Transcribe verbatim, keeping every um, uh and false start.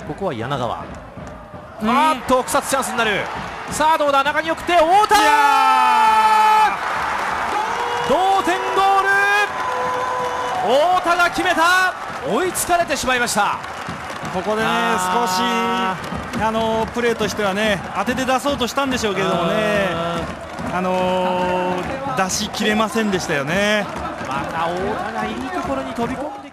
ここは柳川、あーっと草津チャンスになる。さあどうだ、中に送って太田、同点ゴール、太田が決めた。追いつかれてしまいました。 ここでね少しあのプレーとしてはね当てて出そうとしたんでしょうけれどもね、あのー、出しきれませんでしたよね。 また太田がいいところに飛び込んで